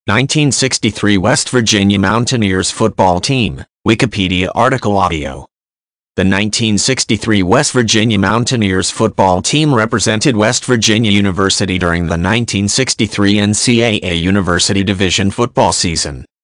1963 West Virginia Mountaineers football team, Wikipedia article audio. The 1963 West Virginia Mountaineers football team represented West Virginia University during the 1963 NCAA University Division football season.